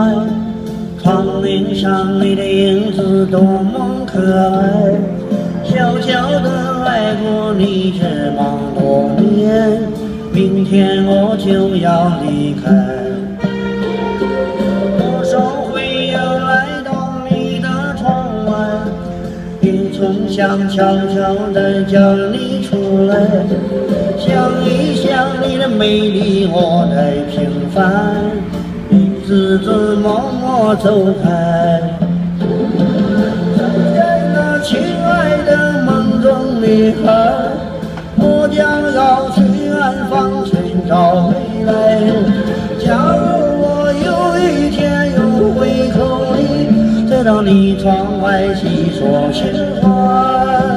外，窗棂上你的影子多么可爱，悄悄地爱过你这么多年，明天我就要离开。多少回又来到你的窗外，也曾想悄悄地叫你出来，想一想你的美丽，我太平凡，你自自默默走开。在那亲爱的梦中女孩，我将要去远方寻找未来。假如我有一天又回头里，再到你窗外细说情话。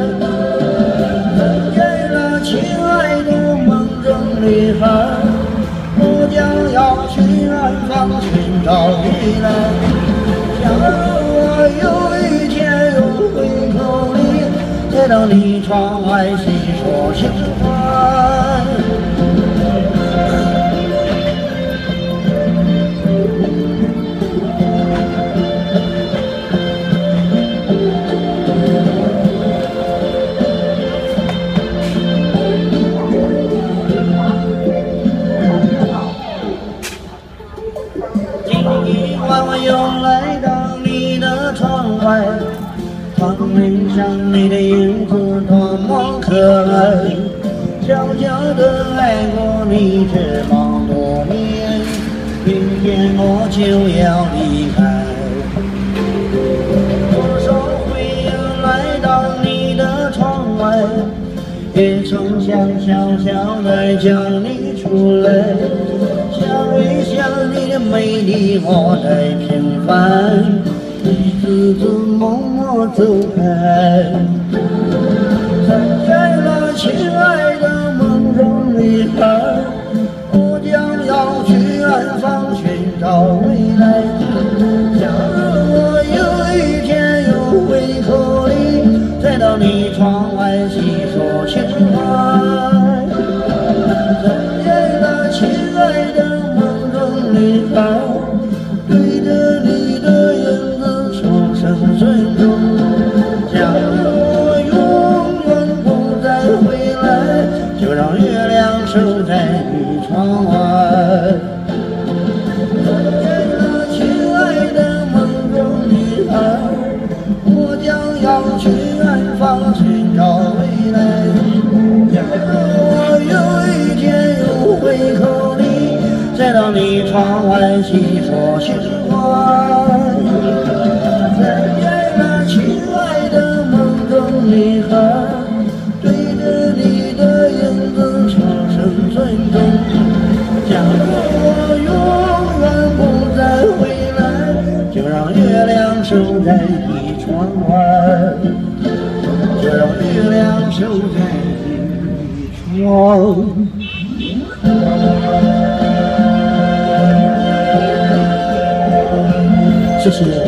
在那亲爱的梦中女孩，我将要去远方寻找未来。假如我有一天又回头里，再到你窗外细说情话。我又来到你的窗外，窗棂上你的影子多么可爱，悄悄地爱过你这么多年，明天我就要离开。多少回又来到你的窗外，也曾想悄悄地叫你出来，想一想你的美丽，我太平凡，你自自默默走开。在那亲爱的梦中女孩，我将要去远方寻找未来。假如我有一天又回头里，再到你窗外细说情话。在那亲爱的梦中女孩，对着你的影子说声尊重。假如我永远不再回来，就让月亮守在你窗外。在那亲爱的梦中女孩，我将要去远方寻找未来。假如我有一天又回头里，再到你窗外细说情话。在那亲爱的梦中女孩，对着你的影子说声尊重。假如我永远不再回来，就让月亮守在你窗外，就让月亮守在你窗。谢谢。